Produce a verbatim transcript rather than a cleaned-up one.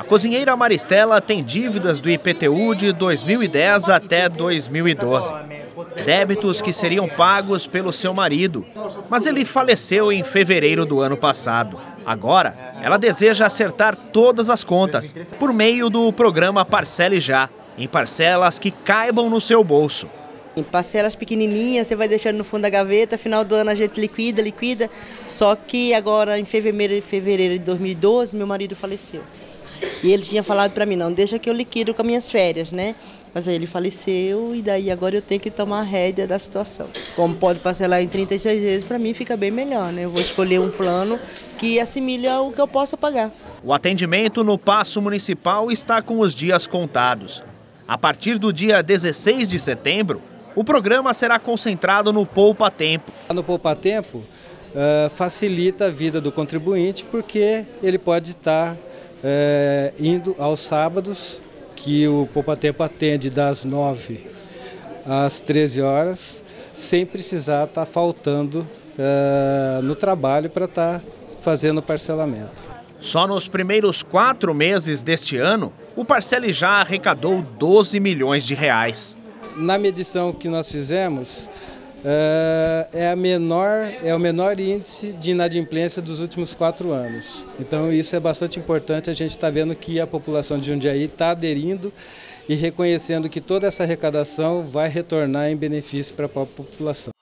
Cozinheira Maristela tem dívidas do I P T U de dois mil e dez até dois mil e doze. Débitos que seriam pagos pelo seu marido, mas ele faleceu em fevereiro do ano passado. Agora, ela deseja acertar todas as contas por meio do programa Parcele Já, em parcelas que caibam no seu bolso. Em parcelas pequenininhas, você vai deixando no fundo da gaveta, final do ano a gente liquida, liquida. Só que agora, em fevereiro, fevereiro de dois mil e doze, meu marido faleceu. E ele tinha falado para mim, não, deixa que eu liquido com as minhas férias, né? Mas aí ele faleceu e daí agora eu tenho que tomar a rédea da situação. Como pode parcelar em trinta e seis vezes, para mim fica bem melhor, né? Eu vou escolher um plano que assimile o que eu posso pagar. O atendimento no Paço Municipal está com os dias contados. A partir do dia dezesseis de setembro, o programa será concentrado no Poupa Tempo. No Poupa Tempo, uh, facilita a vida do contribuinte porque ele pode estar uh, indo aos sábados, que o Poupa Tempo atende das nove às treze horas, sem precisar estar faltando uh, no trabalho para estar fazendo o parcelamento. Só nos primeiros quatro meses deste ano, o Parcele Já arrecadou doze milhões de reais. Na medição que nós fizemos, uh, é, a menor, é o menor índice de inadimplência dos últimos quatro anos. Então isso é bastante importante, a gente está vendo que a população de Jundiaí está aderindo e reconhecendo que toda essa arrecadação vai retornar em benefício para a população.